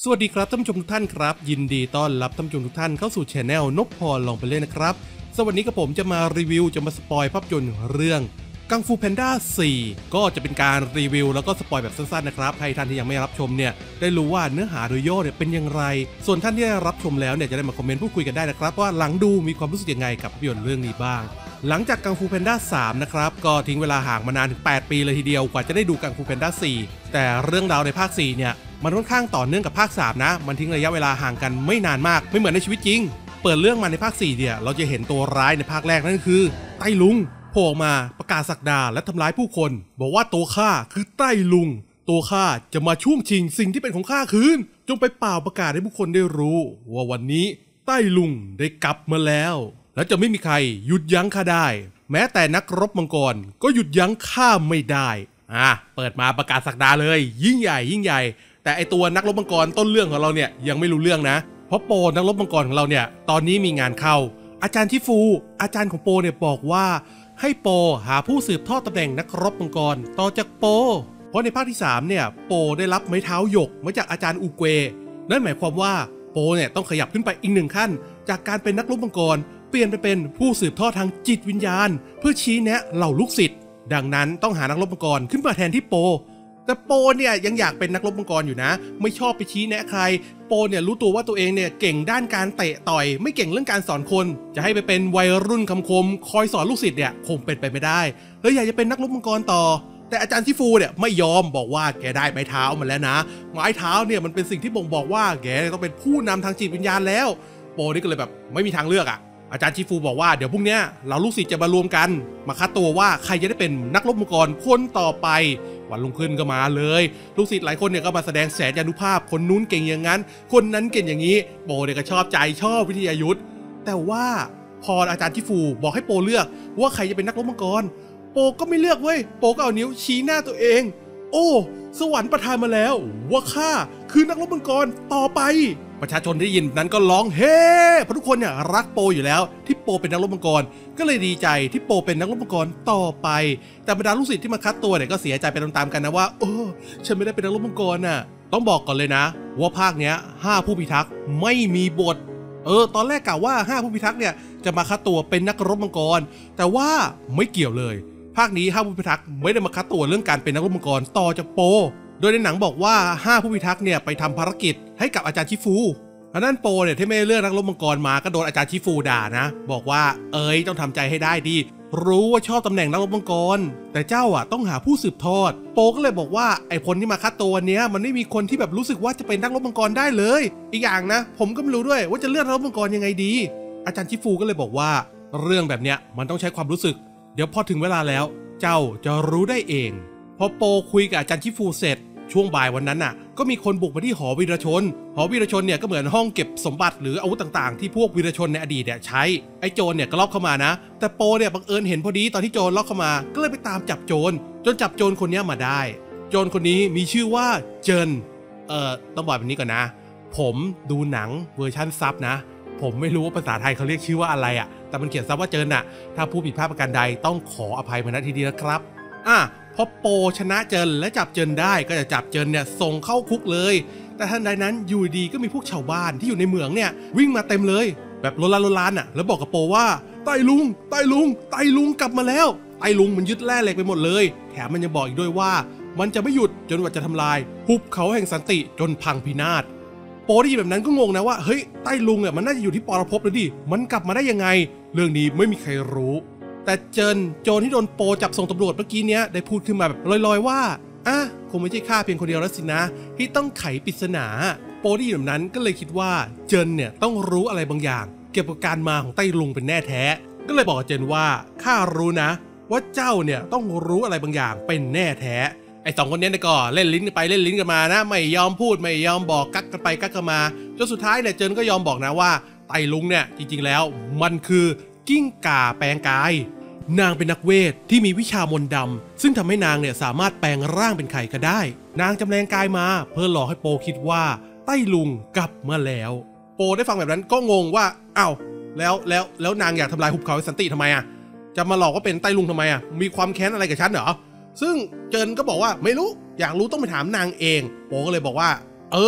สวัสดีครับท่านผู้ชมทุกท่านครับยินดีต้อนรับท่านผู้ชมทุกท่านเข้าสู่ช anel นพพรลองไปเล่นนะครับสวัสดีกับผมจะมารีวิวจะมาสปอยภาพยนตร์เรื่องกังฟูแพนด้า4ก็จะเป็นการรีวิวแล้วก็สปอยแบบสั้นๆนะครับให้ท่านที่ยังไม่รับชมเนี่ยได้รู้ว่าเนื้อหาโดยย่อเนี่ยเป็นอย่างไรส่วนท่านที่ได้รับชมแล้วเนี่ยจะได้มาคอมเมนต์พูดคุยกันได้นะครับว่าหลังดูมีความรู้สึกยังไงกับภาพยนตร์เรื่องนี้บ้างหลังจากกังฟูแพนด้า3นะครับก็ทิ้งเวลาห่างมานานถึง8ปีเลยทีเดียวกว่าจะได้ดูกังฟูแพนด้า4แต่เรื่องราวในภาค4เนี่ยมันค่อนข้างต่อเนื่องกับภาค3นะมันทิ้งระยะเวลาห่างกันไม่นานมากไม่เหมือนในชีวิตจริงเปิดเรื่องมาในภาค4เนี่ยเราจะเห็นตัวร้ายในภาคแรกนั่นคือไต้ลุงโผล่มาประกาศศักดาและทำร้ายผู้คนบอกว่าตัวข้าคือไต้ลุงตัวข้าจะมาช่วงชิงสิ่งที่เป็นของข้าคืนจงไปเป่าประกาศให้ผู้คนได้รู้ว่าวันนี้ไต้ลุงได้กลับมาแล้วและจะไม่มีใครหยุดยั้งข้าได้แม้แต่นักรบมังกรก็หยุดยั้งข้าไม่ได้เปิดมาประกาศศักดาเลยยิ่งใหญ่แต่ไอตัวนักรบมังกรต้นเรื่องของเราเนี่ยยังไม่รู้เรื่องนะเพราะโปนักรบมังกรของเราเนี่ยตอนนี้มีงานเข้าอาจารย์ทิฟูอาจารย์ของโปเนี่ยบอกว่าให้โปหาผู้สืบทอดตำแหน่งนักรบมังกรต่อจากโปเพราะในภาคที่3เนี่ยโปได้รับไม้เท้าหยกมาจากอาจารย์อูเกวนั่นหมายความว่าโปเนี่ยต้องขยับขึ้นไปอีก1ขั้นจากการเป็นนักรบมังกรเปลี่ยนไปเป็นผู้สืบทอดทางจิตวิญญาณเพื่อชี้แนะเหล่าลูกศิษย์ดังนั้นต้องหานักรบมังกรขึ้นมาแทนที่โปแต่โปเนี่ยยังอยากเป็นนักรบมังกรอยู่นะไม่ชอบไปชี้แนะใครโปเนี่ยรู้ตัวว่าตัวเองเนี่ยเก่งด้านการเตะต่อยไม่เก่งเรื่องการสอนคนจะให้ไปเป็นวัยรุ่นคำคมคอยสอนลูกศิษย์เนี่ยคงเป็นไปไม่ได้เลยอยากจะเป็นนักรบมังกรต่อแต่อาจารย์ทิฟูเนี่ยไม่ยอมบอกว่าแกได้ไม้เท้ามาแล้วนะไม้เท้าเนี่ยมันเป็นสิ่งที่บ่งบอกว่าแกต้องเป็นผู้นำทางจิตวิญญาณแล้วโปนี่ก็เลยแบบไม่มีทางเลือกอาจารย์ชิฟูบอกว่าเดี๋ยวพรุ่งนี้เราลูกศิษย์จะมารวมกันมาคัดตัวว่าใครจะได้เป็นนักรบมังกรคนต่อไปวันรุ่งขึ้นก็มาเลยลูกศิษย์หลายคนเนี่ยก็มาแสดงแสนยานุภาพคนนู้นเก่งอย่างนั้นคนนั้นเก่งอย่างนี้โปเนี่ยก็ชอบใจชอบวิทยายุทธ์แต่ว่าพออาจารย์ชิฟูบอกให้โปเลือกว่าใครจะเป็นนักรบมังกรโปก็ไม่เลือกเว้ยโปก็เอานิ้วชี้หน้าตัวเองโอ้สวรรค์ประทานมาแล้วว่าข้าคือนักรบมังกรต่อไปประชาชนได้ยินนั้นก็ร้องเฮ้เพราะทุกคนเนี่ยรักโปอยู่แล้วที่โปเป็นนักรบมังกรก็เลยดีใจที่โปเป็นนักรบมังกรต่อไปแต่บรรดาลูกศิษย์ที่มาคัดตัวเนี่ยก็เสียใจไปตามๆกันนะว่าโอ้ฉันไม่ได้เป็นนักรบมังกรน่ะต้องบอกก่อนเลยนะว่าภาคเนี้ย5ผู้พิทักษ์ไม่มีบทตอนแรกกล่าวว่า5ผู้พิทักษ์เนี่ยจะมาคัดตัวเป็นนักรบมังกรแต่ว่าไม่เกี่ยวเลยภาคนี้5ผู้พิทักษ์ไม่ได้มาคัดตัวเรื่องการเป็นนักรบมังกรต่อจากโปโดยในหนังบอกว่า5ผู้พิทักษ์เนี่ยไปทำภารกิจให้กับอาจารย์ชิฟูอันนั้นโปเนี่ยที่ไม่เลือกนักรบมังกรมาก็โดนอาจารย์ชิฟูด่านะบอกว่าต้องทำใจให้ได้ดีรู้ว่าชอบตำแหน่งนักรบมังกรแต่เจ้าต้องหาผู้สืบทอดโปก็เลยบอกว่าไอ้คนที่มาคัดตัววันนี้มันไม่มีคนที่แบบรู้สึกว่าจะเป็นนักรบมังกรได้เลยอีกอย่างนะผมก็ไม่รู้ด้วยว่าจะเลือกนักรบมังกรยังไงดีอาจารย์ชิฟูก็เลยบอกว่าเรื่องแบบเนี้ยมันต้องใช้ความรู้สึกเดี๋ยวพอถึงเวลาแล้วเจ้าจะรู้ได้เองพอโปคุยกับอาจารย์ชิฟูเสร็จช่วงบ่ายวันนั้นน่ะก็มีคนบุกมาที่หอวีรชนเนี่ยก็เหมือนห้องเก็บสมบัติหรืออาวุธต่างๆที่พวกวีรชนในอดีตเนี่ยใช้ไอ้โจรเนี่ยก็ล็อกเข้ามานะแต่โปเนี่ยบังเอิญเห็นพอดีตอนที่โจรล็อกเข้ามาก็เลยไปตามจับโจรจนจับโจรคนนี้มาได้โจรคนนี้มีชื่อว่าเจินต้องบอกแบบนี้ก่อนนะผมดูหนังเวอร์ชันซับนะผมไม่รู้ว่าภาษาไทยเขาเรียกชื่อว่าอะไรแต่มันเขียนซับว่าเจินถ้าผู้ผิดพลาดประการใดต้องขออภัยมาณที่นี้นะครับพอโปชนะเจินและจับเจินได้ก็จะจับเจินเนี่ยส่งเข้าคุกเลยแต่ทันใดนั้นอยู่ดีก็มีพวกชาวบ้านที่อยู่ในเมืองเนี่ยวิ่งมาเต็มเลยแบบโลลานแล้วบอกกับโปว่าไต้ลุงกลับมาแล้วไต้ลุงมันยึดแร่เหล็กไปหมดเลยแถมมันยังบอกอีกด้วยว่ามันจะไม่หยุดจนกว่าจะทำลายหุบเขาแห่งสันติจนพังพินาศโปได้ยินแบบนั้นก็งงนะว่าเฮ้ยไต้ลุงเนี่ยมันน่าจะอยู่ที่ปรภพเลยดิมันกลับมาได้ยังไงเรื่องนี้ไม่มีใครรู้แต่โจรที่โดนโปจับส่งตำรวจเมื่อกี้เนี้ยได้พูดขึ้นมาแบบลอยๆว่าคงไม่ใช่ข้าเพียงคนเดียวแล้วสินะที่ต้องไขปริศนาโปได้ยินแบบนั้นก็เลยคิดว่าเจินเนี่ยต้องรู้อะไรบางอย่างเกี่ยวกับการมาของไต้ลุงเป็นแน่แท้ก็เลยบอกกับเจินว่าข้ารู้นะว่าเจ้าเนี่ยต้องรู้อะไรบางอย่างเป็นแน่แท้ไอ้2คนนี้ก็เล่นลิ้นกันไปเล่นลิ้นกันมานะไม่ยอมพูดไม่ยอมบอกกักกันไปกักกันมาจนสุดท้ายเนี่ยเจินก็ยอมบอกนะว่าไต้ลุงเนี่ยจริงๆแล้วมันคือกิ้งก่าแปลงกายนางเป็นนักเวทที่มีวิชามนต์ดำซึ่งทำให้นางเนี่ยสามารถแปลงร่างเป็นใครก็ได้นางจำแรงกายมาเพื่อหลอกให้โปคิดว่าไต้ลุงกลับมาแล้วโปได้ฟังแบบนั้นก็งงว่าแล้วนางอยากทำลายหุบเขาสันติทำไมจะมาหลอกว่าเป็นไต้ลุงทำไมมีความแค้นอะไรกับฉันเหรอซึ่งเจินก็บอกว่าไม่รู้อยากรู้ต้องไปถามนางเองโปก็เลยบอกว่า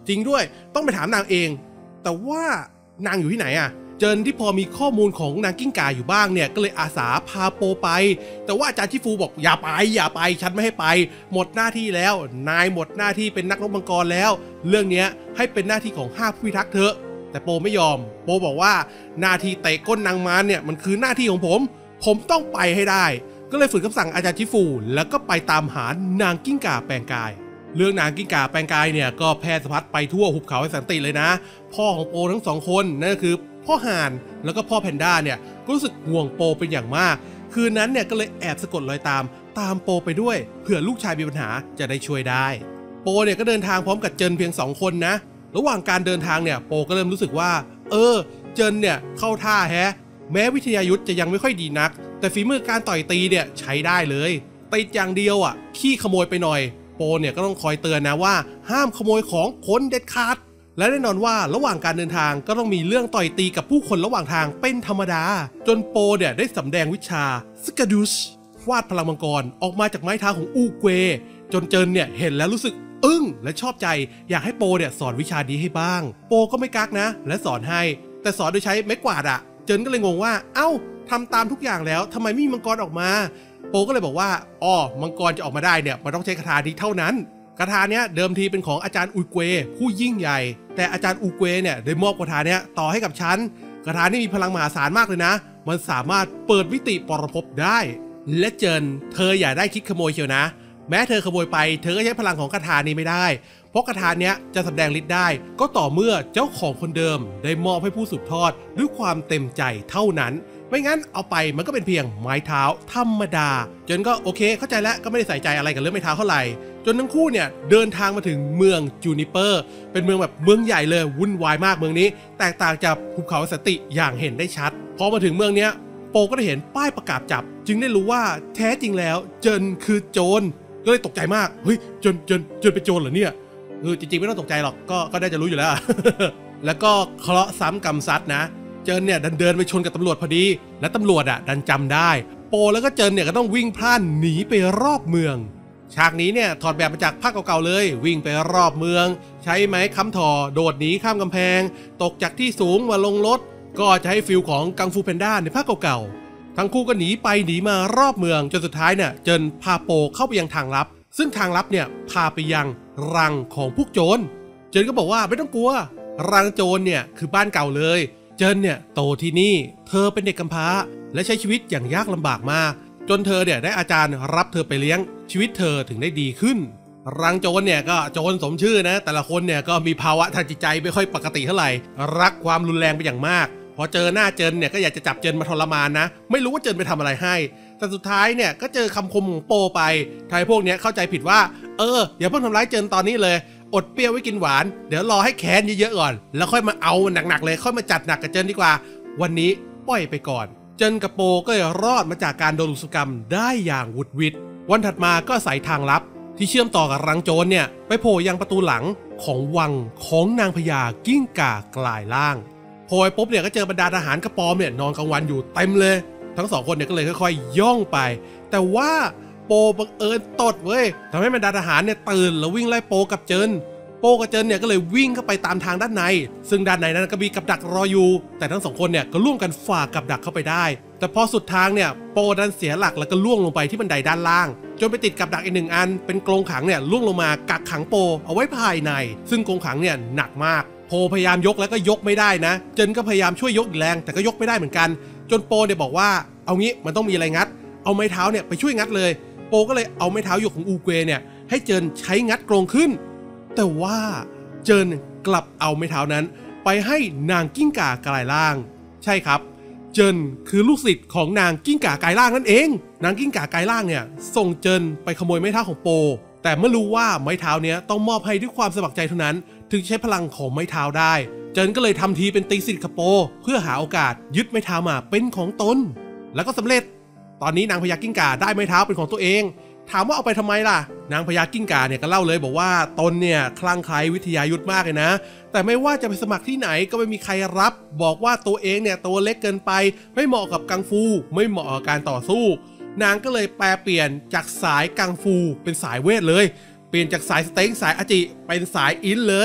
จริงด้วยต้องไปถามนางเองแต่ว่านางอยู่ที่ไหนอะเจินที่พอมีข้อมูลของนางกิ้งก่าอยู่บ้างเนี่ยก็เลยอาสาพาโปไปแต่ว่าอาจารย์ชิฟูบอกอย่าไปฉันไม่ให้ไปหมดหน้าที่แล้วนายหมดหน้าที่เป็นนักรบมังกรแล้วเรื่องนี้ให้เป็นหน้าที่ของ5ผู้พิทักษ์เถอะแต่โปไม่ยอมโปบอกว่าหน้าที่เตะก้นนางมารเนี่ยมันคือหน้าที่ของผมต้องไปให้ได้ก็เลยฝืนคำสั่งอาจารย์ชิฟูแล้วก็ไปตามหานางกิ้งก่าแปลงกายเรื่องนางกิ้งก่าแปลงกายเนี่ยก็แพร่สะพัดไปทั่วหุบเขาแสนติเลยนะพ่อของโปทั้ง2คนนั่นก็คือพ่อห่านแล้วก็พ่อแพนด้าเนี่ยก็รู้สึกห่วงโปเป็นอย่างมากคืนนั้นเนี่ยก็เลยแอบสะกดรอยตามโปไปด้วยเผื่อลูกชายมีปัญหาจะได้ช่วยได้โปเนี่ยก็เดินทางพร้อมกับเจินเพียง2คนนะระหว่างการเดินทางเนี่ยโปก็เริ่มรู้สึกว่าเจินเนี่ยเข้าท่าแฮะแม้วิทยายุทธจะยังไม่ค่อยดีนักแต่ฝีมือการต่อยตีเนี่ยใช้ได้เลยติดอย่างเดียวขี้ขโมยไปหน่อยโปเนี่ยก็ต้องคอยเตือนนะว่าห้ามขโมยของคนเด็ดขาดและแน่นอนว่าระหว่างการเดินทางก็ต้องมีเรื่องต่อยตีกับผู้คนระหว่างทางเป็นธรรมดาจนโปเนี่ยได้สำแดงวิชาสกาดุชฟาดพลังมังกรออกมาจากไม้เท้าของอูเกวจนเจินเนี่ยเห็นแล้วรู้สึกอึ้งและชอบใจอยากให้โปเนี่ยสอนวิชานี้ให้บ้างโปก็ไม่กักนะและสอนให้แต่สอนโดยใช้ไม้กวาดเจินก็เลยงงว่าเอ้าทำตามทุกอย่างแล้วทำไมไม่มีมังกรออกมาโปก็เลยบอกว่ามังกรจะออกมาได้เนี่ยมันต้องใช้คาถานี้เท่านั้นคาถาเนี้ยเดิมทีเป็นของอาจารย์อูเกวผู้ยิ่งใหญ่แต่อาจารย์อูเกวเนี่ยได้มอบคาถาเนี้ยต่อให้กับฉันคาถานี้มีพลังมหาศาลมากเลยนะมันสามารถเปิดมิติปรภพได้และเจินเธออย่าได้คิดขโมยเชียวนะแม้เธอขโมยไปเธอก็ใช้พลังของคาถานี้ไม่ได้เพราะคาถาเนี้ยจะแสดงฤทธิ์ได้ก็ต่อเมื่อเจ้าของคนเดิมได้มอบให้ผู้สืบทอดด้วยความเต็มใจเท่านั้นไม่งั้นเอาไปมันก็เป็นเพียงไม้เท้าธรรมดาจนก็โอเคเข้าใจแล้วก็ไม่ได้ใส่ใจอะไรกับเรื่องไม้เท้าเท่าไหร่จนทั้งคู่เนี่ยเดินทางมาถึงเมืองจูนิเปอร์เป็นเมืองแบบเมืองใหญ่เลยวุ่นวายมากเมืองนี้แตกต่างจากภูเขาสันติอย่างเห็นได้ชัดพอมาถึงเมืองเนี้ยโปก็ได้เห็นป้ายประกาศจับจึงได้รู้ว่าแท้จริงแล้วเจินคือโจรก็เลยตกใจมากเฮ้ยเจินเป็นโจรเหรอเนี่ยจริงๆไม่ต้องตกใจหรอกก็ได้จะรู้อยู่แล้ว แล้วก็เคราะห์ซ้ำกรรมซัดนะเจินเนี่ยเดินไปชนกับตำรวจพอดีและตำรวจดันจำได้โปแล้วก็เจินเนี่ยก็ต้องวิ่งพล่านหนีไปรอบเมืองฉากนี้เนี่ยถอดแบบมาจากภาคเก่าๆเลยวิ่งไปรอบเมืองใช้ไม้ค้ำถ่อโดดหนีข้ามกำแพงตกจากที่สูงมาลงรถก็จะให้ฟิลของกังฟูแพนด้าในภาคเก่าๆทั้งคู่ก็หนีไปหนีมารอบเมืองจนสุดท้ายเนี่ยเจินพาโปเข้าไปยังทางลับซึ่งทางลับเนี่ยพาไปยังรังของพวกโจรเจินก็บอกว่าไม่ต้องกลัวรังโจรเนี่ยคือบ้านเก่าเลยเจินเนี่ยโตที่นี่เธอเป็นเด็กกำพร้าและใช้ชีวิตอย่างยากลำบากมากจนเธอเนี่ยได้อาจารย์รับเธอไปเลี้ยงชีวิตเธอถึงได้ดีขึ้นรังโจรเนี่ยก็โจรสมชื่อนะแต่ละคนเนี่ยก็มีภาวะทางจิตใจไม่ค่อยปกติเท่าไหร่รักความรุนแรงไปอย่างมากพอเจอหน้าเจินเนี่ยก็อยากจะจับเจินมาทรมานนะไม่รู้ว่าเจินไปทำอะไรให้แต่สุดท้ายเนี่ยก็เจอคำคมของโปไปทำให้พวกเนี้ยเข้าใจผิดว่าอย่าเพิ่งทำร้ายเจินตอนนี้เลยอดเปรี้ยวไว้กินหวานเดี๋ยวรอให้แค้นเยอะๆก่อนแล้วค่อยมาเอาหนักๆเลยค่อยมาจัดหนักกับเจินดีกว่าวันนี้ปล่อยไปก่อนเจินกับโปก็รอดมาจากการโดนลุกกรรมได้อย่างวุดวิดวันถัดมาก็ใส่ทางลับที่เชื่อมต่อกับรังโจรเนี่ยไปโผล่ยังประตูหลังของวังของนางพญากิ้งก่ากลายร่างโผล่ปุ๊บเนี่ยก็เจอบรรดาทหารกระปอมเนี่ยนอนกลางวันอยู่เต็มเลยทั้งสองคนเนี่ยก็เลยค่อยๆย่องไปแต่ว่าโปบังเอิญตดเว้ยทำให้บรรดาทหารเนี่ยตื่นแล้ววิ่งไล่โปกับเจินโปกับเจินเนี่ยก็เลยวิ่งเข้าไปตามทางด้านในซึ่งด้านในนั้นก็มีกับดักรออยู่แต่ทั้งสองคนเนี่ยก็ร่วมกันฝ่ากับดักเข้าไปได้แต่พอสุดทางเนี่ยโปดันเสียหลักแล้วก็ล่วงลงไปที่บันไดด้านล่างจนไปติดกับดักอีก1 อันเป็นกรงขังเนี่ยล่วงลงมากักขังโปเอาไว้ภายในซึ่งกรงขังเนี่ยหนักมากโปพยายามยกแล้วก็ยกไม่ได้นะเจินก็พยายามช่วยยกอีกแรงแต่ก็ยกไม่ได้เหมือนกันจนโปเนี่ยบอกว่าเอางี้มันต้องมีอะไรงัดเอาไม้เท้าเนี่ยไปช่วยงัดเลยโปก็เลยเอาไม้เท้าหยกของอูเกวเนี่ยให้เจินใช้งัดกรงขึ้นแต่ว่าเจินกลับเอาไม้เท้านั้นไปให้นางกิ้งก่ากลายร่างใช่ครับเจินคือลูกศิษย์ของนางกิ้งก่ากลายร่างนั่นเองนางกิ้งก่ากลายร่างเนี่ยส่งเจินไปขโมยไม้เท้าของโปแต่เมื่อรู้ว่าไม้เท้าเนี้ยต้องมอบให้ด้วยความสมัครใจเท่านั้นถึงใช้พลังของไม้เท้าได้เจินก็เลยทำทีเป็นตีศิษย์กับโปเพื่อหาโอกาสยึดไม้เท้ามาเป็นของตนแล้วก็สำเร็จตอนนี้นางพญากิ้งก่าได้ไม้เท้าเป็นของตัวเองถามว่าเอาไปทำไมล่ะนางพญากิ้งก่าเนี่ยก็เล่าเลยบอกว่าตนเนี่ยคลั่งไคล้วิทยายุทธมากเลยนะแต่ไม่ว่าจะไปสมัครที่ไหนก็ไม่มีใครรับบอกว่าตัวเองเนี่ยตัวเล็กเกินไปไม่เหมาะกับกังฟูไม่เหมาะกับการต่อสู้นางก็เลยแปลเปลี่ยนจากสายกังฟูเป็นสายเวทเลยเปลี่ยนจากสายสเต็งสายอาจิเป็นสายอินเลย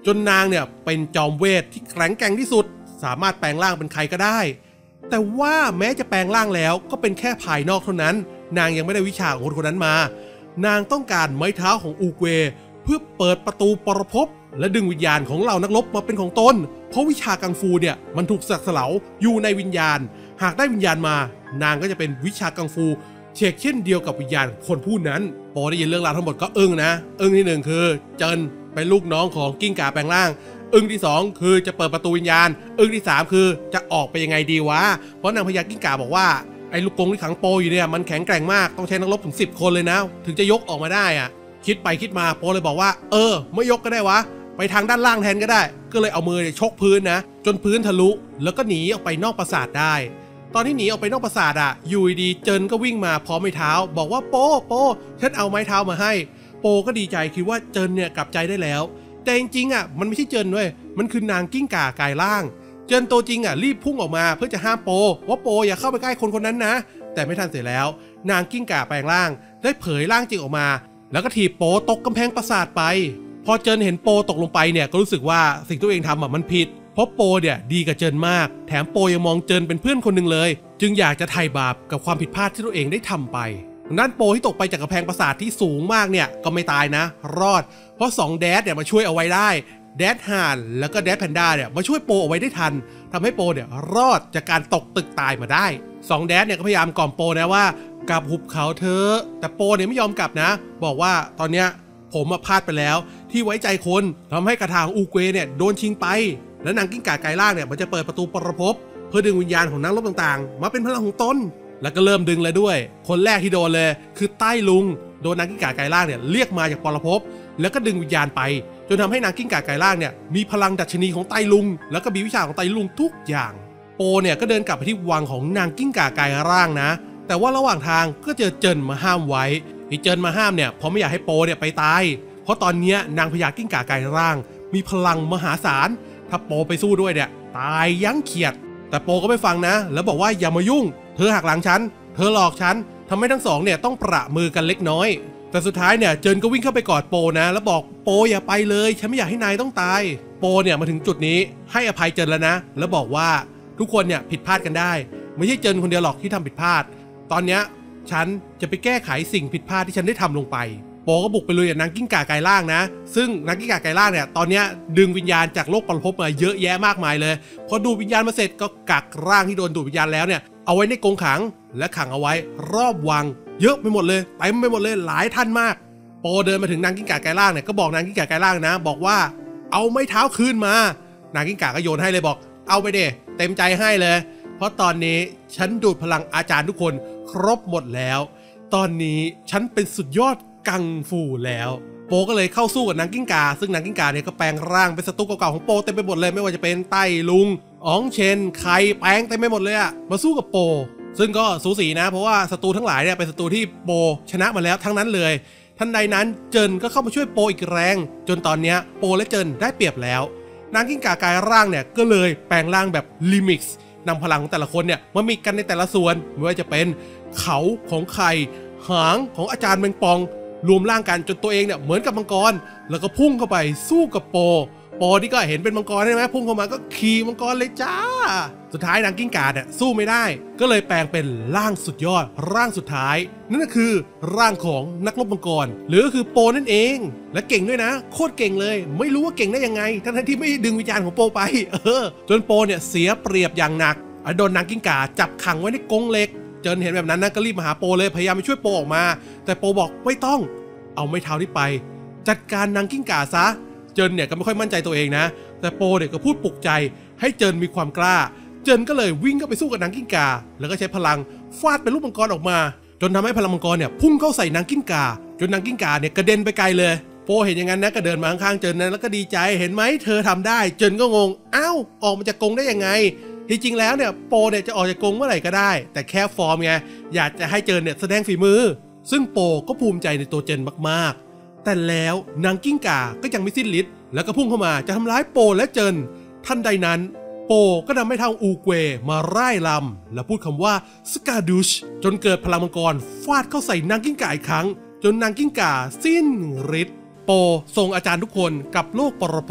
จนนางเนี่ยเป็นจอมเวทที่แข็งแกร่งที่สุดสามารถแปลงร่างเป็นใครก็ได้แต่ว่าแม้จะแปลงร่างแล้วก็เป็นแค่ภายนอกเท่านั้นนางยังไม่ได้วิชาของคนนั้นมานางต้องการไม้เท้าของอูเกวเพื่อเปิดประตูปรภพและดึงวิญญาณของเหล่านักรบมาเป็นของตนเพราะวิชากังฟูเนี่ยมันถูกสักเสลาอยู่ในวิญญาณหากได้วิญญาณมานางก็จะเป็นวิชากังฟูเช่นเดียวกับวิญญาณคนผู้นั้นพอได้ยินเรื่องราวทั้งหมดก็อึ้งนะอึ้งที่หนึ่งคือเจินเป็นลูกน้องของกิ้งก่าแปลงร่างอึ้งที่สองคือจะเปิดประตูวิญญาณอึ้งที่สามคือจะออกไปยังไงดีวะเพราะนางพญากิ้งก่าบอกว่าไอ้ลูกกรงที่ขังโปอยู่เนี่ยมันแข็งแกร่งมากต้องใช้นักรบถึง10 คนเลยนะถึงจะยกออกมาได้อะคิดไปคิดมาโปเลยบอกว่าไม่ยกก็ได้วะไปทางด้านล่างแทนก็ได้ก็เลยเอามือชกพื้นนะจนพื้นทะลุแล้วก็หนีออกไปนอกปราสาทได้ตอนที่หนีออกไปนอกปราสาทอยู่ดีเจินก็วิ่งมาพร้อมไม้เท้าบอกว่าโปฉันเอาไม้เท้ามาให้โปก็ดีใจคิดว่าเจินเนี่ยกลับใจได้แล้วแต่จริงๆมันไม่ใช่เจินด้วยมันคือนางกิ้งก่ากายร่างเจินตัวจริงรีบพุ่งออกมาเพื่อจะห้ามโปว่าโปอย่าเข้าไปใกล้คนนั้นนะแต่ไม่ทันเสร็จแล้วนางกิ้งก่าแปลงร่างได้เผยร่างจริงออกมาแล้วก็ถีบโปตกกำแพงปราสาทไปพอเจินเห็นโปตกลงไปเนี่ยก็รู้สึกว่าสิ่งตัวเองทำมันผิดเพราะโปเนี่ยดีกับเจินมากแถมโปยังมองเจินเป็นเพื่อนคนหนึ่งเลยจึงอยากจะไถ่บาปกับความผิดพลาดที่ตัวเองได้ทำไปด้านโปที่ตกไปจากกำแพงปราสาทที่สูงมากเนี่ยก็ไม่ตายนะรอดเพราะ2แดดเนี่ยมาช่วยเอาไว้ได้แดดห่านแล้วก็แดดแพนด้าเนี่ยมาช่วยโปเอาไว้ได้ทันทำให้โปเนี่ยรอดจากการตกตึกตายมาได้2แดดเนี่ยก็พยายามกล่อมโปนะว่ากลับหุบเขาเธอแต่โปเนี่ยไม่ยอมกลับนะบอกว่าตอนเนี้ยผมพลาดไปแล้วที่ไว้ใจคนทำให้กระถางอูเกวเนี่ยโดนชิงไปและนางกิ้งก่ากายร่างเนี่ยมันจะเปิดประตูปรภพเพื่อดึงวิญญาณของนักรบต่างๆมาเป็นพลังของตนแล้วก็เริ่มดึงเลยด้วยคนแรกที่โดนเลยคือใต้ลุงโดนนางกิ้งก่ากายร่างเนี่ยเรียกมาจากปรภพแล้วก็ดึงวิญญาณไปจนทำให้นางกิ้งก่ากายร่างเนี่ยมีพลังดัชนีของไต้ลุงแล้วก็มีวิชาของไต้ลุงทุกอย่างโปเนี่ยก็เดินกลับไปที่วังของนางกิ้งก่ากายร่างนะแต่ว่าระหว่างทางก็เจอเจินมาห้ามไว้ที่เจินมาห้ามเนี่ยเพราะไม่อยากให้โปเนี่ยไปตายเพราะตอนนี้นางพญากิ้งก่ากายร่างมีพลังมหาศาลถ้าโปไปสู้ด้วยเนี่ยตายยั้งเขียดแต่โปก็ไม่ฟังนะแล้วบอกว่าอย่ามายุ่งเธอหักหลังฉันเธอหลอกฉันทำให้ทั้งสองเนี่ยต้องประมือกันเล็กน้อยแต่สุดท้ายเนี่ยเจินก็วิ่งเข้าไปกอดโปนะแล้วบอกโปอย่าไปเลยฉันไม่อยากให้นายต้องตายโปเนี่ยมาถึงจุดนี้ให้อภัยเจินแล้วนะแล้วบอกว่าทุกคนเนี่ยผิดพลาดกันได้ไม่ใช่เจินคนเดียวหรอกที่ทำผิดพลาดตอนเนี้ยฉันจะไปแก้ไขสิ่งผิดพลาดที่ฉันได้ทำลงไปโปก็บุกไปลุยกับนางกิ้งก่ากายร่างนะซึ่งนางกิ้งก่ากายร่างเนี่ยตอนนี้ดึงวิญญาณจากโลกปรภพมาเยอะแยะมากมายเลยพอดูดวิญญาณมาเสร็จก็กักร่างที่โดนดูดวิญญาณแล้วเนี่ยเอาไว้ในกรงขังและขังเอาไว้รอบวังเยอะไปหมดเลยเต็มไปหมดเลยหลายท่านมากโปเดินมาถึงนางกิ้งก่ากายร่างเนี่ยก็บอกนางกิ้งก่ากายร่างนะบอกว่าเอาไม้เท้าคืนมานางกิ้งก่าก็โยนให้เลยบอกเอาไปเด้เต็มใจให้เลยเพราะตอนนี้ฉันดูดพลังอาจารย์ทุกคนครบหมดแล้วตอนนี้ฉันเป็นสุดยอดกังฟูแล้วโปก็เลยเข้าสู้กับนางกิ้งก่าซึ่งนางกิ้งก่าเนี่ยก็แปลงร่างเป็นศัตรูเก่าๆของโปเต็มไปหมดเลยไม่ว่าจะเป็นไต้ลุงอ๋องเชนไคแปลงเต็มไปหมดเลยมาสู้กับโปซึ่งก็สูสีนะเพราะว่าศัตรูทั้งหลายเนี่ยเป็นศัตรูที่โปชนะมาแล้วทั้งนั้นเลยทันใดนั้นเจินก็เข้ามาช่วยโปอีกแรงจนตอนนี้โปและเจินได้เปรียบแล้วนางกิ้งก่ากายร่างเนี่ยก็เลยแปลงร่างแบบลิมิกซ์นำพลังของแต่ละคนเนี่ยมามีกันในแต่ละส่วนไม่ว่าจะเป็นเขาของไข่หางของอาจารย์แมงปองรวมร่างกันจนตัวเองเนี่ยเหมือนกับมังกรแล้วก็พุ่งเข้าไปสู้กับโปที่ก็เห็นเป็นมังกรใช่ไหมพุ่งเข้ามาก็ขี่มังกรเลยจ้าสุดท้ายนางกิ้งก่าเนี่ยสู้ไม่ได้ก็เลยแปลงเป็นร่างสุดยอดร่างสุดท้ายนั่นก็คือร่างของนักรบมังกรหรือก็คือโปนั่นเองและเก่งด้วยนะโคตรเก่งเลยไม่รู้ว่าเก่งได้ยังไงทั้งที่ไม่ดึงวิญญาณของโปไปจนโปเนี่ยเสียเปรียบอย่างหนักโดนนางกิ้งก่าจับขังไว้ในกรงเหล็กเจินเห็นแบบนั้นนะก็รีบมาหาโปเลยพยายามไปช่วยโปออกมาแต่โปบอกไม่ต้องเอาไม้เท้าที่ไปจัดการนางกิ้งก่าซะเจินเนี่ยก็ไม่ค่อยมั่นใจตัวเองนะแต่โปเนี่ยก็พูดปลุกใจให้เจินมีความกล้าเจินก็เลยวิ่งเข้าไปสู้กับนางกิ้งก่าแล้วก็ใช้พลังฟาดเป็นลูกมังกรออกมาจนทำให้พลังมังกรเนี่ยพุ่งเข้าใส่นางกิ้งก่าจนนางกิ้งก่าเนี่ยกระเด็นไปไกลเลยโปเห็นอย่างนั้นนะก็เดินมาข้างๆเจินนั้นแล้วก็ดีใจเห็นไหมเธอทำได้เจินก็งงอ้าวออกมาจากกรงได้ยังไงที่จริงแล้วเนี่ยโปเนี่ยจะออกจากกรงเมื่อไหร่ก็ได้แต่แค่ฟอร์มไงอยากจะให้เจินเนี่ยแสดงฝีมือซึ่งโปก็ภูมิใจในตัวเจินมากๆแต่แล้วนางกิ้งก่าก็ยังไม่สิ้นฤทธิ์แล้วก็พุ่งเข้ามาจะทำร้ายโปและเจินทันใดนั้นโปก็นำไม้เท้าอูเกวมาร่ายลำและพูดคำว่าสกาดูชจนเกิดพลังมังกรฟาดเข้าใส่นางกิ้งก่าอีกครั้งจนนางกิ้งก่าสิ้นฤทธิ์โปส่งอาจารย์ทุกคนกลับโลกปรภพ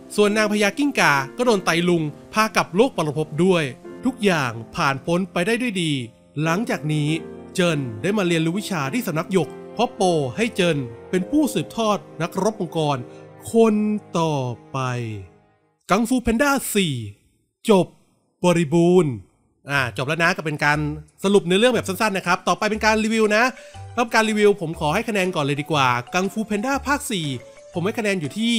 ส่วนนางพญากิ้งก่าก็โดนไตลุงพากลับโลกปรภพด้วยทุกอย่างผ่านพ้นไปได้ด้วยดีหลังจากนี้เจินได้มาเรียนรู้วิชาที่สำนักหยกเพราะโปให้เจินเป็นผู้สืบทอดนักรบมังกรคนต่อไปกังฟูแพนด้า4จบบริบูรณ์จบแล้วนะก็เป็นการสรุปเนื้อเรื่องแบบสั้นๆนะครับต่อไปเป็นการรีวิวนะแล้วการรีวิวผมขอให้คะแนนก่อนเลยดีกว่ากังฟูแพนด้าภาค4ผมให้คะแนนอยู่ที่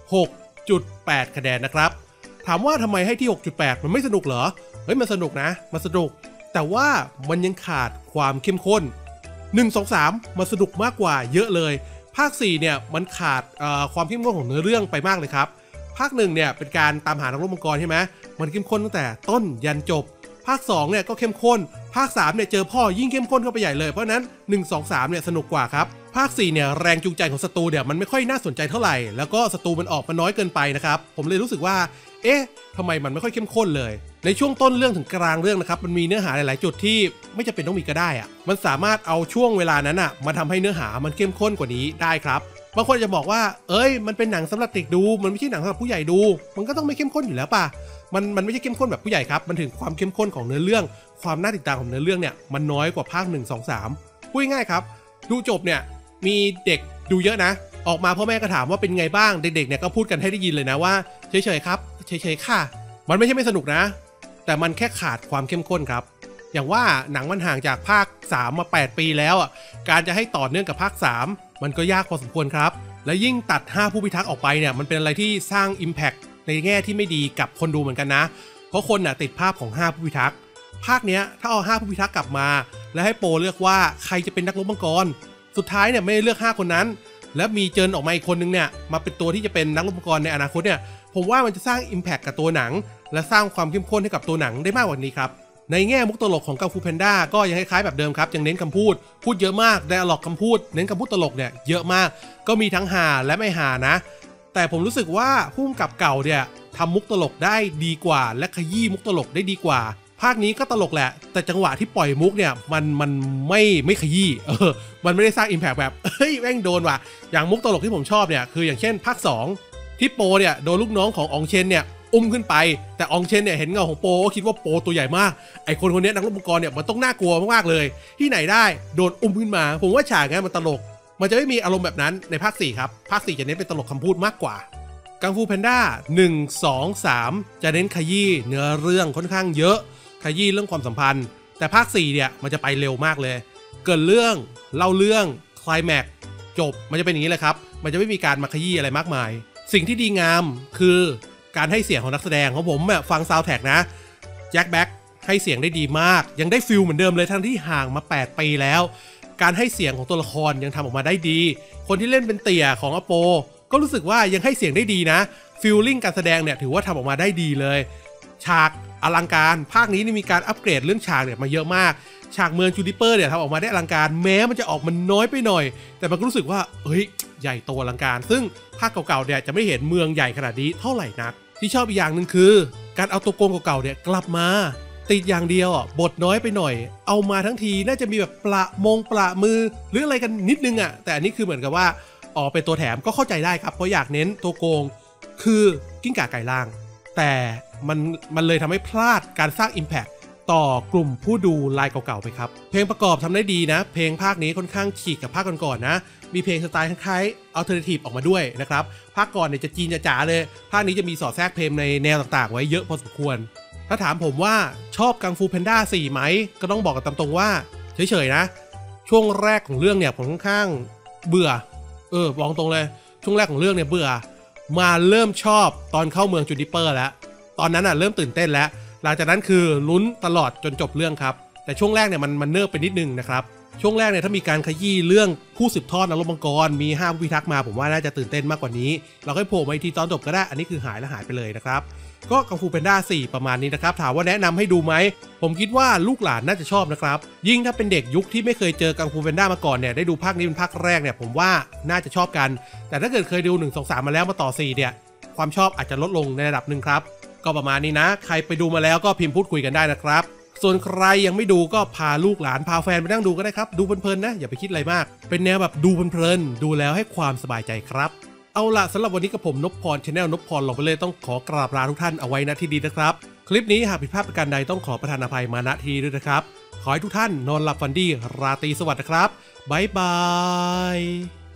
6.8 คะแนนนะครับถามว่าทำไมให้ที่ 6.8 มันไม่สนุกเหรอเฮ้ยมันสนุกนะมันสนุกแต่ว่ามันยังขาดความเข้มข้น1 2 3มันสนุกมากกว่าเยอะเลยภาค4เนี่ยมันขาดความเข้มข้นของเนื้อเรื่องไปมากเลยครับภาค1เนี่ยเป็นการตามหานักรบมังกรใช่ไหมมันเข้มข้นตั้งแต่ต้นยันจบภาค2เนี่ยก็เข้มข้นภาค3เนี่ยเจอพ่อยิ่งเข้มข้นเข้าไปใหญ่เลยเพราะนั้น1 2 3เนี่ยสนุกกว่าครับภาค4เนี่ยแรงจูงใจของศัตรูเนี่ยมันไม่ค่อยน่าสนใจเท่าไหร่แล้วก็ศัตรูมันออกมาน้อยเกินไปนะครับผมเลยรู้สึกว่าเอ๊ะทำไมมันไม่ค่อยเข้มข้นเลยในช่วงต้นเรื่องถึงกลางเรื่องนะครับมันมีเนื้อหาหลายๆจุดที่ไม่จำเป็นต้องมีก็ได้อะมันสามารถเอาช่วงเวลานั้นอะมาทำให้เนื้อหามันเข้มข้นกว่านี้ได้ครับบางคนจะบอกว่าเอ้ยมันเป็นหนังสำหรับเด็กดูมันไม่ใช่หนังสำหรับผู้ใหญ่ดูมันก็ต้องไม่เข้มข้นอยู่แล้วป่ะมันไม่ใช่เข้มข้นแบบผู้ใหญ่ครับมันถึงความเข้มข้นของเนื้อเรื่องความน่าติดตามของเนื้อเรื่องเนี่ยมันน้อยกว่าภาค1 2 3พูดง่ายๆครับดูจบเนี่ยมีเด็กดูเยอะนะออกมาพ่อแม่ก็ถามว่าเป็นไงบ้างเด็กๆเนี่ยก็พูดกันให้ได้ยินเลยนะว่าเฉยๆครับเฉยๆค่ะมันไม่ใช่ไม่สนุกนะแต่มันแค่ขาดความเข้มข้นครับอย่างว่าหนังมันห่างจากภาค3มา8 ปีแล้วอ่ะการจะให้ต่อเนื่องกับภาค3มันก็ยากพอสมควรครับและยิ่งตัด5ผู้พิทักษ์ออกไปเนี่ยมันเป็นอะไรที่สร้าง Impact ในแง่ที่ไม่ดีกับคนดูเหมือนกันนะเพราะคนน่ะติดภาพของ5ผู้พิทักษ์ภาคเนี้ยถ้าเอา5ผู้พิทักษ์กลับมาและให้โปรเลือกว่าใครจะเป็นนักรบมังกรสุดท้ายเนี่ยไม่ได้เลือก5คนนั้นและมีเจินออกมาอีกคนนึงเนี่ยมาเป็นตัวที่จะเป็นนักรบมังกรในอนาคตเนี่ยผมว่ามันจะสร้าง Impact กับตัวหนังและสร้างความเข้มข้นให้กับตัวหนังได้มากกว่านี้ครับในแง่มุกตลกของกังฟูแพนด้าก็ยังคล้ายๆแบบเดิมครับยังเน้นคำพูดเยอะมากไดอะล็อกคำพูดเน้นคำพูดตลกเนี่ยเยอะมากก็มีทั้งฮาและไม่ฮานะแต่ผมรู้สึกว่าผู้กำกับเก่าเนี่ยทำมุกตลกได้ดีกว่าและขยี้มุกตลกได้ดีกว่าภาคนี้ก็ตลกแหละแต่จังหวะที่ปล่อยมุกเนี่ยมันไม่ขยี้มันไม่ได้สร้าง Impact แบบเฮ้ยแม่งโดนว่ะอย่างมุกตลกที่ผมชอบเนี่ยคืออย่างเช่นภาค2ที่โปเนี่ยโดนลูกน้องของอองเชนเนี่ยอุ้มขึ้นไปแต่อองเชนเนี่ยเห็นเงาของโปก็คิดว่าโปตัวใหญ่มากไอคนนี้นักรบมังกรเนี่ยมันต้องน่ากลัวมากๆเลยที่ไหนได้โดนอุ้มขึ้นมาผมว่าฉากนั้นมันตลกมันจะไม่มีอารมณ์แบบนั้นในภาค4ครับภาค4จะเน้นเป็นตลกคำพูดมากกว่ากังฟูแพนด้า1 2 3จะเน้นขยี้เนื้อเรื่องค่อนข้างเยอะขยี้เรื่องความสัมพันธ์แต่ภาค4เนี่ยมันจะไปเร็วมากเลยเกิดเรื่องเล่าเรื่องไคลแม็กซ์จบมันจะเป็นอย่างนี้เลยครับมันจะไม่มีการมาขยี้อะไรมากมายสิ่งที่ดีงามคือการให้เสียงของนักแสดงของผมแบบฟังซาวด์แทร็กนะแจ็คแบ็คให้เสียงได้ดีมากยังได้ฟิลเหมือนเดิมเลยทั้งที่ห่างมา8 ปีแล้วการให้เสียงของตัวละครยังทำออกมาได้ดีคนที่เล่นเป็นเตี่ยของอโปก็รู้สึกว่ายังให้เสียงได้ดีนะฟิลลิ่งการแสดงเนี่ยถือว่าทำออกมาได้ดีเลยฉากอลังการภาคนี้มีการอัปเกรดเรื่องฉากเนี่ยมาเยอะมากฉากเมืองจูดิเปอร์เนี่ยทำออกมาได้อลังการแม้มันจะออกมันน้อยไปหน่อยแต่มันก็รู้สึกว่าเฮ้ยใหญ่โตอลังการซึ่งภาคเก่าๆเนี่ยจะไม่เห็นเมืองใหญ่ขนาดนี้เท่าไหร่นักที่ชอบอีกอย่างหนึ่งคือการเอาตัวโกงเก่าๆเนี่ยกลับมาติดอย่างเดียวบทน้อยไปหน่อยเอามาทั้งทีน่าจะมีแบบประมือหรืออะไรกันนิดนึงอ่ะแต่อันนี้คือเหมือนกับว่าออกเป็นตัวแถมก็เข้าใจได้ครับเพราะอยากเน้นตัวโกงคือกิ้งก่าไก่ล่างแต่มันเลยทำให้พลาดการสร้าง Impact ต่อกลุ่มผู้ดูลายเก่าๆไปครับเพลงประกอบทำได้ดีนะเพลงภาคนี้ค่อนข้างฉีกกับภาคก่อนๆนะมีเพลงสไตล์คล้ายๆอัลเทอร์เนทีฟออกมาด้วยนะครับภาคก่อนเนี่ยจะจีนจ๋าเลยภาคนี้จะมีสอดแทรกเพลงในแนวต่างๆไว้เยอะพอสมควรถ้าถามผมว่าชอบกังฟูแพนด้า4ไหมก็ต้องบอกกันตามตรงว่าเฉยๆนะช่วงแรกของเรื่องเนี่ยผมค่อนข้างเบื่อบอกตรงเลยช่วงแรกของเรื่องเนี่ยเบื่อมาเริ่มชอบตอนเข้าเมืองจูดิเปอร์แล้วตอนนั้นเริ่มตื่นเต้นแล้วหลังจากนั้นคือลุ้นตลอดจนจบเรื่องครับแต่ช่วงแรกเนี่ยมันเนิบไปนิดนึงนะครับช่วงแรกเนี่ยถ้ามีการขยี้เรื่องผู้สืบทอดนักรบมังกรมี5ผู้พิทักษ์มาผมว่าน่าจะตื่นเต้นมากกว่านี้เราค่อยโผล่มาอีกทีตอนจบก็ได้อันนี้คือหายไปเลยนะครับก็กังฟูแพนด้า4ประมาณนี้นะครับถามว่าแนะนำให้ดูไหมผมคิดว่าลูกหลานน่าจะชอบนะครับยิ่งถ้าเป็นเด็กยุคที่ไม่เคยเจอกังฟูแพนด้ามาก่อนเนี่ยได้ดูภาคนี้เป็นภาคแรกเนี่ยผมว่าน่าจะชอบกันแต่ถ้าเกิดเคยดู1 2 3มาแล้วมาต่อ4เนี่ยความชอบอาจจะลดลงในระดับหนึ่งครับก็ประมาณนี้นะใครไปดูมาแล้วก็พิมพ์พูดคุยกันได้นะครับส่วนใครยังไม่ดูก็พาลูกหลานพาแฟนไปนั่งดูก็ได้ครับดูเพลินๆนะอย่าไปคิดอะไรมากเป็นแนวแบบดูเพลินๆดูแล้วให้ความสบายใจครับเอาล่ะสำหรับวันนี้กับผมนพพรชาแนลนพพรลองไปเลยต้องขอกราบลาทุกท่านเอาไว้ณที่ดีนะครับคลิปนี้หากผิดพลาดประการใดต้องขอประทานอภัยมาณที่ด้วยนะครับขอให้ทุกท่านนอนหลับฝันดีราตรีสวัสดิ์นะครับบ๊ายบาย